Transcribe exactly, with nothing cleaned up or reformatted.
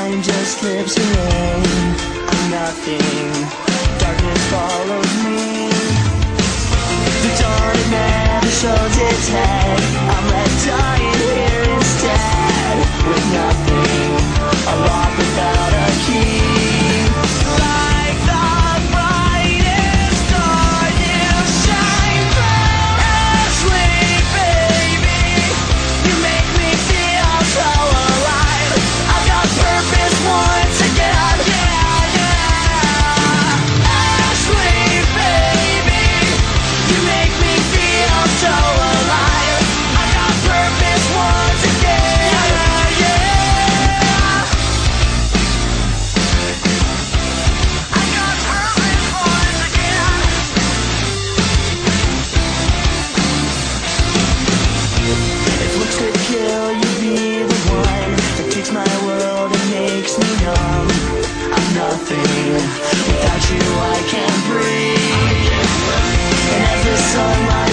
time just slips away. I'm nothing, darkness follows me. The dawn it never shows its head. I'm left dying here instead, with nothing, a lock without a key. Like the brightest star, you shine through asleep, baby. You make me feel so alive. I've got purpose once again. Yeah, yeah. Asleep, baby. You make me feel so alive. I've got purpose once again. Yeah, yeah. I've got purpose once again. If looks could kill, you'd be the one that takes my world and makes me numb. I'm nothing, without you I can't breathe. And as the sunlight